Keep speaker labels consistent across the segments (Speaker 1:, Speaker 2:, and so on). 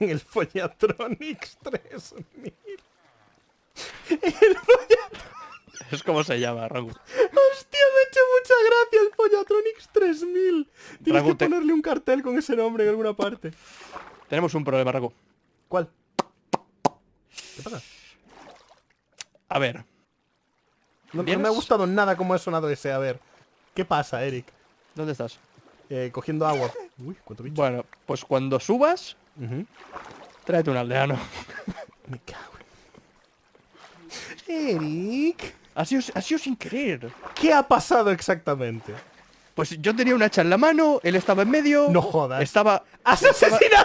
Speaker 1: El Follatronics 3000.
Speaker 2: Es como se llama, Rangu.
Speaker 1: Hostia, me ha hecho mucha gracia el Follatronics 3000. Tienes
Speaker 2: Rangu,
Speaker 1: que ponerle un cartel con ese nombre en alguna parte.
Speaker 2: Tenemos un problema, Rangu.
Speaker 1: ¿Cuál? ¿Qué pasa?
Speaker 2: A ver.
Speaker 1: No
Speaker 2: ¿Vienes?
Speaker 1: me ha gustado nada cómo ha sonado ese. A ver. ¿Qué pasa, Eric?
Speaker 2: ¿Dónde estás?
Speaker 1: Cogiendo agua. Uy, cuánto bicho.
Speaker 2: Bueno, pues cuando subas,
Speaker 1: Ujú.
Speaker 2: tráete un aldeano.
Speaker 1: Me cago en... Eric.
Speaker 2: Ha sido sin querer.
Speaker 1: ¿Qué ha pasado exactamente?
Speaker 2: Pues yo tenía un hacha en la mano, él estaba en medio.
Speaker 1: No jodas.
Speaker 2: Estaba...
Speaker 1: ¡Has asesinado!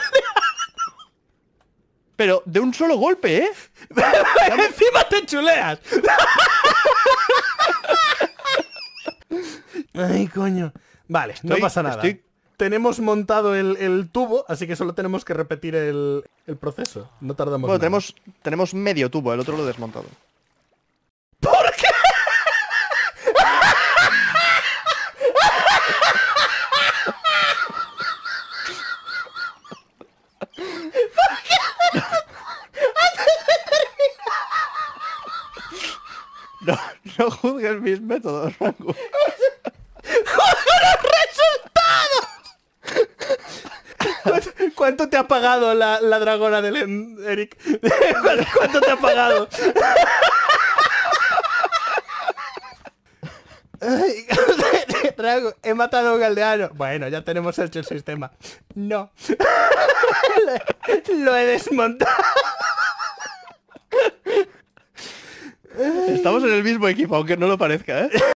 Speaker 2: Pero de un solo golpe, ¿eh?
Speaker 1: ¡Encima te chuleas! Ay, coño. Vale, no pasa nada. Tenemos montado el tubo, así que solo tenemos que repetir el proceso. No tardamos
Speaker 2: Bueno,
Speaker 1: nada.
Speaker 2: tenemos medio tubo, el otro lo he desmontado.
Speaker 1: ¿Por qué?
Speaker 2: No, no juzgues mis métodos, Rangu.
Speaker 1: ¿Cuánto te ha pagado la dragona del Eric? ¿Cuánto te ha pagado? Ay, Drago, he matado a un aldeano. Bueno, ya tenemos hecho el sistema. No. Lo he desmontado.
Speaker 2: Estamos en el mismo equipo, aunque no lo parezca, ¿eh?